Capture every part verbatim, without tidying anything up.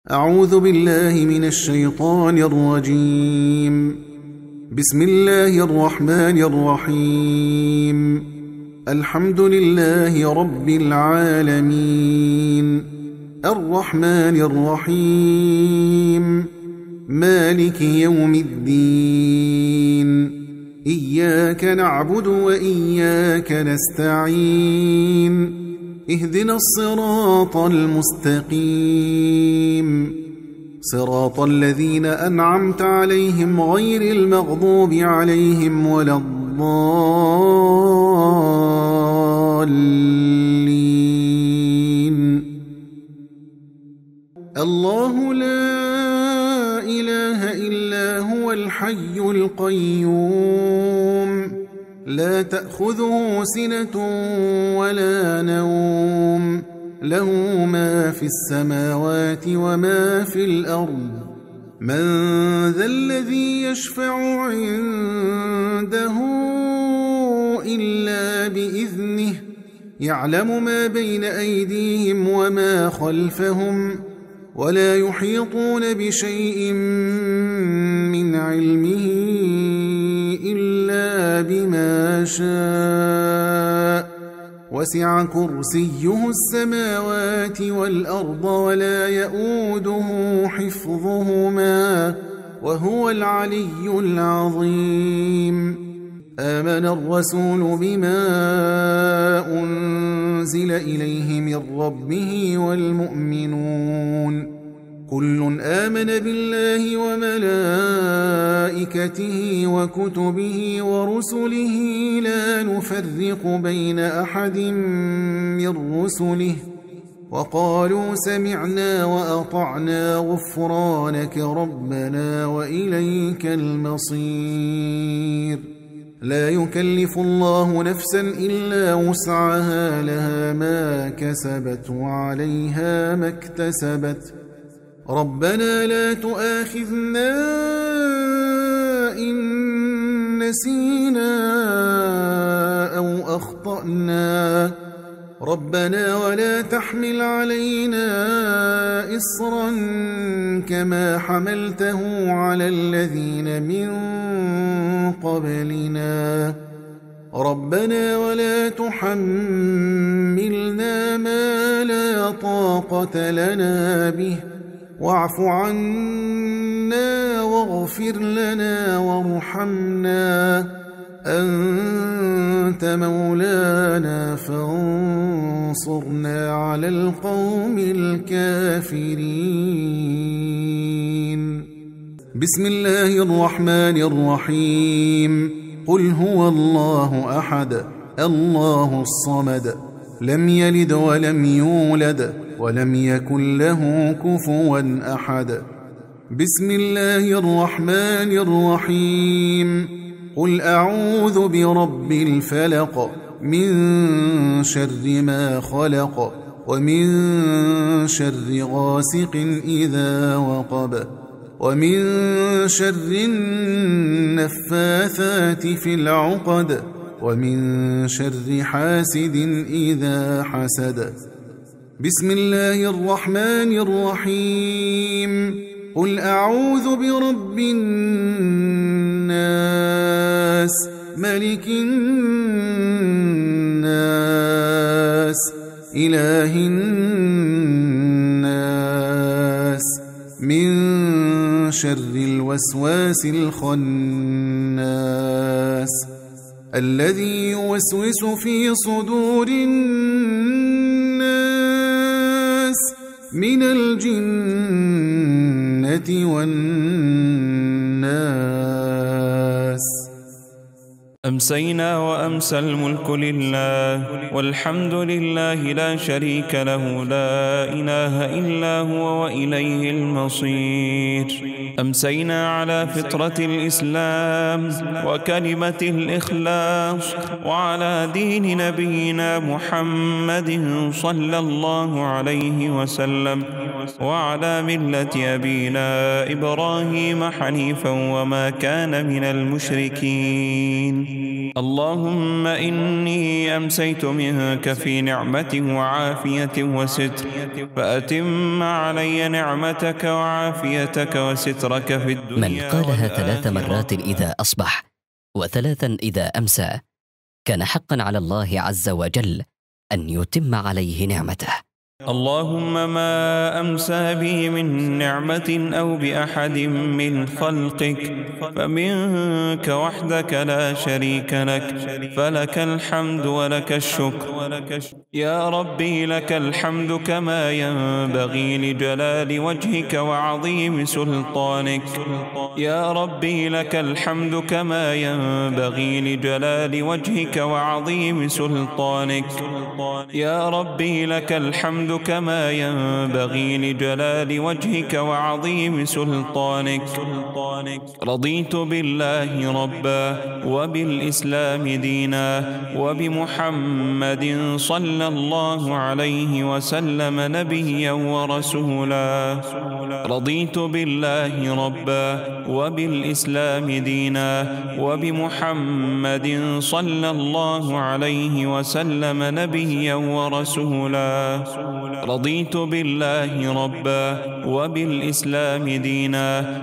أعوذ بالله من الشيطان الرجيم. بسم الله الرحمن الرحيم. الحمد لله رب العالمين، الرحمن الرحيم، مالك يوم الدين، إياك نعبد وإياك نستعين، اهدنا الصراط المستقيم، صراط الذين أنعمت عليهم غير المغضوب عليهم ولا الضالين. الله لا إله إلا هو الحي القيوم، لا تأخذه سنة ولا نوم، له ما في السماوات وما في الأرض. من ذا الذي يشفع عنده إلا بإذنه، يعلم ما بين أيديهم وما خلفهم، ولا يحيطون بشيء من علمه إلا بما شاء، وسع كرسيه السماوات والأرض ولا يؤوده حفظهما وهو العلي العظيم. آمن الرسول بما أنزل إليه من ربه والمؤمنون كل آمن بالله وملائكته وكتبه ورسله لا نفرق بين أحد من رسله، وقالوا سمعنا وأطعنا غفرانك ربنا وإليك المصير. لا يكلف الله نفسا إلا وسعها، لها ما كسبت وعليها ما اكتسبت. ربنا لا تؤاخذنا إن نسينا أو أخطأنا، ربنا ولا تحمل علينا إصرا كما حملته على الذين من قبلنا، ربنا ولا تحملنا ما لا طاقة لنا به، واعف عنا واغفر لنا وارحمنا، أنت مولانا فانصرنا على القوم الكافرين. بسم الله الرحمن الرحيم. قل هو الله أحد، الله الصمد، لم يلد ولم يولد ولم يكن له كفوا أحد. بسم الله الرحمن الرحيم. قل أعوذ برب الفلق، من شر ما خلق، ومن شر غاسق إذا وقب، ومن شر النفاثات في العقد، ومن شر حاسد إذا حسد. بسم الله الرحمن الرحيم. قل أعوذ برب الناس، ملك الناس، إله الناس، من شر الوسواس الخناس، الذي يوسوس في صدور الناس من الجنة والناس. أمسينا وأمسى الملك لله، والحمد لله لا شريك له، لا إله إلا هو وإليه المصير. أمسينا على فطرة الإسلام وكلمة الإخلاص، وعلى دين نبينا محمد صلى الله عليه وسلم، وعلى ملة أبينا إبراهيم حنيفا وما كان من المشركين. اللهم إني أمسيت منك في نعمة وعافية وستر، فأتم علي نعمتك وعافيتك وسترك في الدنيا. من قالها ثلاث مرات إذا أصبح وثلاثا إذا أمسى كان حقا على الله عز وجل أن يتم عليه نعمته. اللهم ما أمسى بي من نعمة أو بأحد من خلقك فمنك وحدك لا شريك لك، فلك الحمد ولك الشكر. يا ربي لك الحمد كما ينبغي لجلال وجهك وعظيم سلطانك. يا ربي لك الحمد كما ينبغي لجلال وجهك وعظيم سلطانك. يا ربي لك الحمد كما ينبغي لجلال وجهك وعظيم سلطانك. رضيت بالله ربا وبالإسلام دينا وبمحمد صلى الله عليه وسلم نبيا ورسولا. رضيت بالله ربا وبالإسلام دينا وبمحمد صلى الله عليه وسلم نبيا ورسولا. رضيت بالله ربا وبالإسلام دينا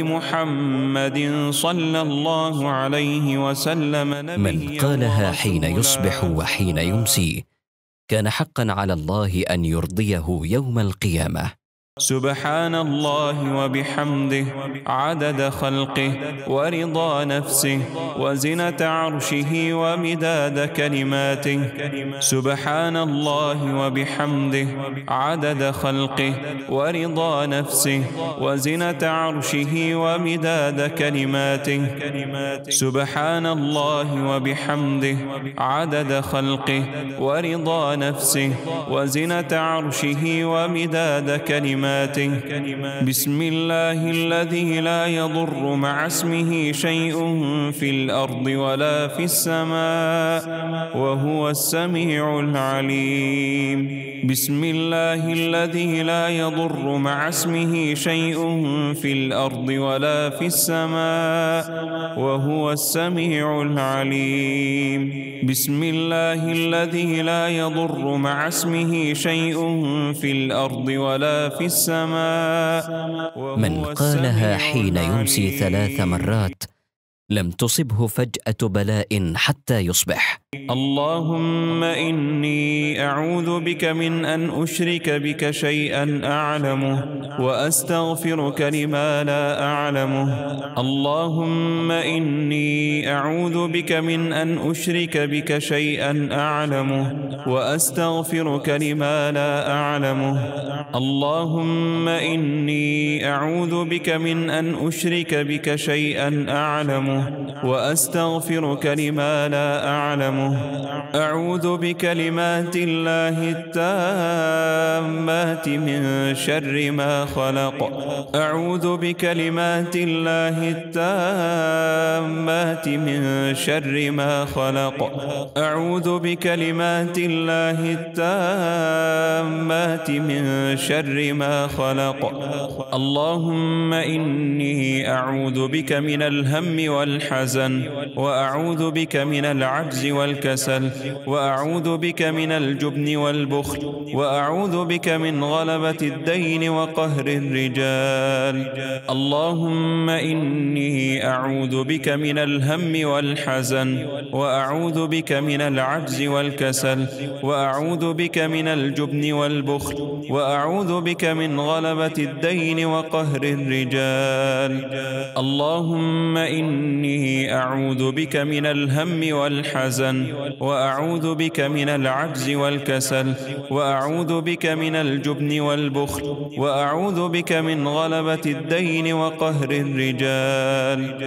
وبمحمد صلى الله عليه وسلم نبيا. من قالها حين يصبح وحين يمسي كان حقا على الله أن يرضيه يوم القيامة. سبحان الله وبحمده عدد خلقه ورضا نفسه وزنة عرشه ومداد كلماته. سبحان الله وبحمده عدد خلقه ورضا نفسه وزنة عرشه ومداد كلماته. سبحان الله وبحمده عدد خلقه ورضا نفسه وزنة عرشه ومداد كلماته. بسم الله الذي لا يضر مع اسمه شيء في الأرض ولا في السماء وهو السميع العليم. بسم الله الذي لا يضر مع اسمه شيء في الأرض ولا في السماء وهو السميع العليم. بسم الله الذي لا يضر مع اسمه شيء في الأرض ولا في السماء. من قالها حين يمسي ثلاث مرات لم تصبه فجأة بلاء حتى يصبح. اللهم إني أعوذ بك من أن أشرك بك شيئا أعلمه وأستغفرك لما لا أعلمه. اللهم إني أعوذ بك من أن أشرك بك شيئا أعلمه وأستغفرك لما لا أعلمه. اللهم إني أعوذ بك من أن أشرك بك شيئا أعلمه وأستغفرك لما لا أعلمه. أعوذ بكلمات الله التامات من شر ما خلق. أعوذ بكلمات الله التامات من شر ما خلق. أعوذ بكلمات الله التامات من شر ما خلق. اللهم إني أعوذ بك من الهم والحزن وأعوذ بك من العجز والكسل وأعوذ بك من الجبن والبخل وأعوذ بك من غلبة الدين وقهر الرجال. اللهم إني أعوذ بك من الهم والحزن وأعوذ بك من العجز والكسل وأعوذ بك من الجبن والبخل وأعوذ بك من غلبة الدين وقهر الرجال. اللهم إني أعوذ بك من الهم والحزن وأعوذ بك من العجز والكسل وأعوذ بك من الجبن والبخل وأعوذ بك من غلبة الدين وقهر الرجال.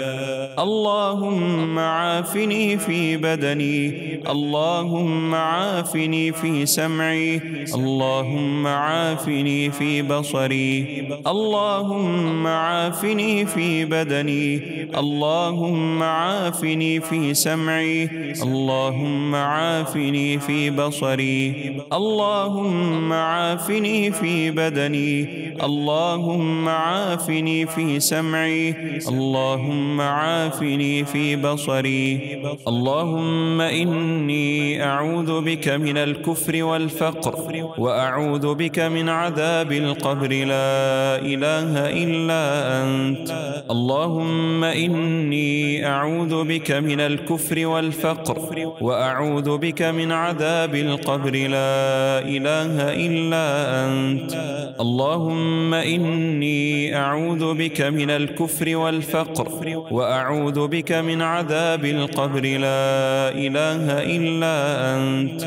اللهم عافني في بدني. اللهم عافني في سمعي. اللهم عافني في بصري. اللهم عافني في بدني. اللهم عافني في سمعي. اللهم عافني في بصري. اللهم عافني في بدني. اللهم عافني في سمعي، اللهم عافني في بصري. اللهم إني أعوذ بك من الكفر والفقر، وأعوذ بك من عذاب القبر، لا إله إلا أنت. اللهم إني أعوذ بك من الكفر والفقر، وأعوذ بك من عذاب القبر، لا إله إلا أنت. اللهم إني أعوذ بك من الكفر والفقر، وأعوذ بك من عذاب القبر، لا إله إلا أنت.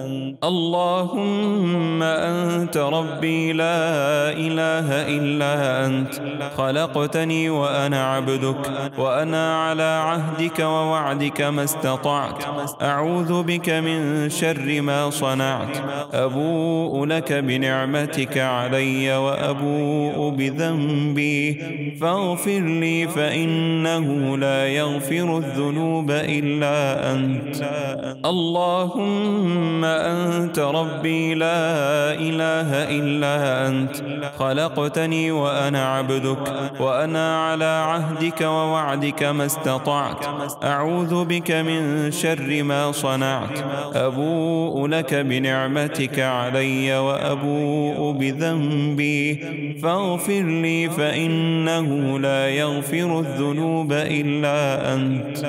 اللهم أنت ربي لا إله إلا أنت، خلقتني وأنا عبدك، وأنا على عهدك ووعدك ما استطعت. أعوذ بك من شر ما صنعت، أبوء لك بنعمتك علي وأبوء بذنبي، فاغفر لي فإنه لا يغفر الذنوب إلا أنت. اللهم أنت ربي لا إله إلا أنت، خلقتني وأنا عبدك، وأنا على عهدك ووعدك ما استطعت. أعوذ بك من شر ما صنعت، أبوء لك بنعمتك علي وأبوء بذنبي، فاغفر لي فإنه لا يغفر الذنوب إلا أنت.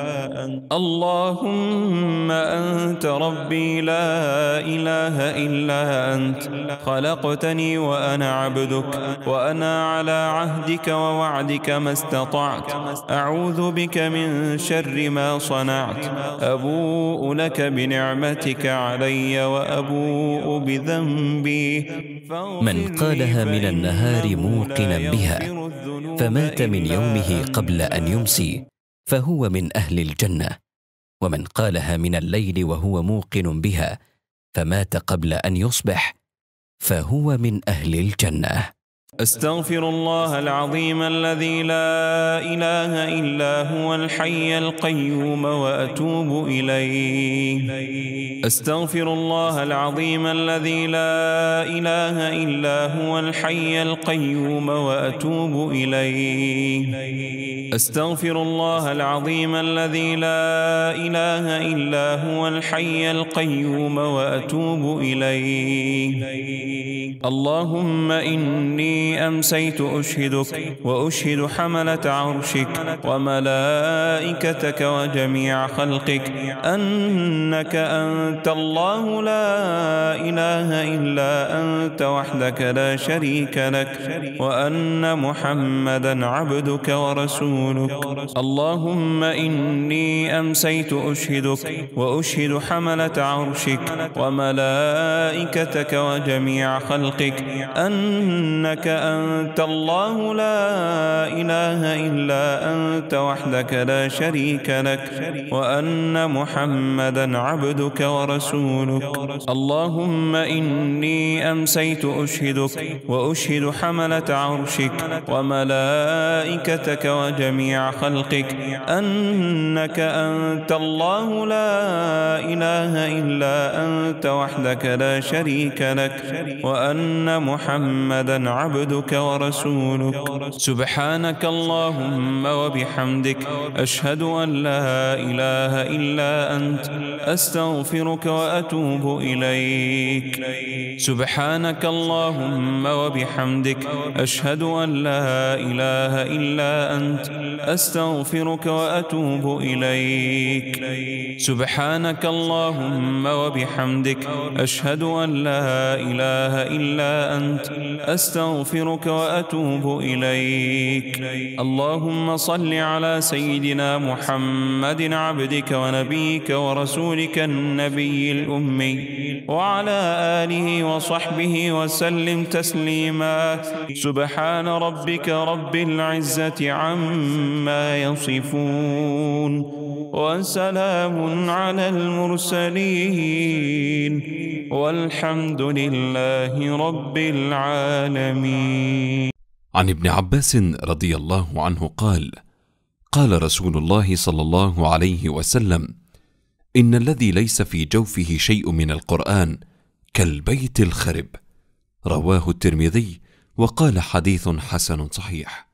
اللهم أنت ربي لا إله إلا أنت، خلقتني وأنا عبدك، وأنا على عهدك ووعدك ما استطعت. أعوذ بك من شر ما صنعت، أبوء لك بنعمتك علي وأبوء بذنبي. من قالها من النهار موقنا بها فمات من يومه قبل أن يمسي فهو من أهل الجنة، ومن قالها من الليل وهو موقن بها فمات قبل أن يصبح فهو من أهل الجنة. أستغفر الله العظيم الذي لا إله إلا هو الحي القيوم وأتوب إليه. أستغفر الله العظيم الذي لا إله إلا هو الحي القيوم وأتوب إليه. أستغفر الله العظيم الذي لا إله إلا هو الحي القيوم وأتوب إليه. اللهم إني أمسيت أشهدك وأشهد حملة عرشك وملائكتك وجميع خلقك أنك أنت الله لا إله إلا أنت وحدك لا شريك لك، وأن محمدا عبدك ورسولك. اللهم إني أمسيت أشهدك وأشهد حملة عرشك وملائكتك وجميع خلقك أنك أنت الله لا إله إلا أنت وحدك لا شريك لك، وأن محمدا عبدك ورسولك. اللهم إني أمسيت أشهدك وأشهد حملة عرشك وملائكتك وجميع خلقك أنك أنت الله لا إله إلا أنت وحدك لا شريك لك، وأن محمدا عبدك ورسولك. سبحانك اللهم وبحمدك أشهد أن لا إله إلا أنت أستغفرك وأتوب إليك. سبحانك اللهم وبحمدك أشهد أن لا إله إلا أنت أستغفرك وأتوب إليك. سبحانك اللهم وبحمدك أشهد أن لا إله إلا أنت أستغفرك وأتوب إليك. اللهم صل على سيدنا محمد عبدك ونبيك ورسولك النبي الأمي وعلى آله وصحبه وسلم تسليما. سبحان ربك رب العزة عما يصفون، وسلام على المرسلين، والحمد لله رب العالمين. عن ابن عباس رضي الله عنه قال: قال رسول الله صلى الله عليه وسلم: إن الذي ليس في جوفه شيء من القرآن كالبيت الخرب. رواه الترمذي وقال حديث حسن صحيح.